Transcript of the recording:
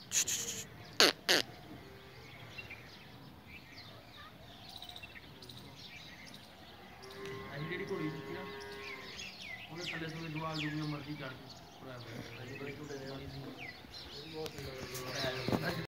ਜਿਹੜੀ ਘੋੜੀ ਦਿੱਤੀ ਨਾ ਉਹਨੇ ਥੱਲੇ ਥੱਲੇ ਜਵਾਕ ਜੁਗੀਆਂ ਮਰਜ਼ੀ ਚੜ੍ਹ ਗਈ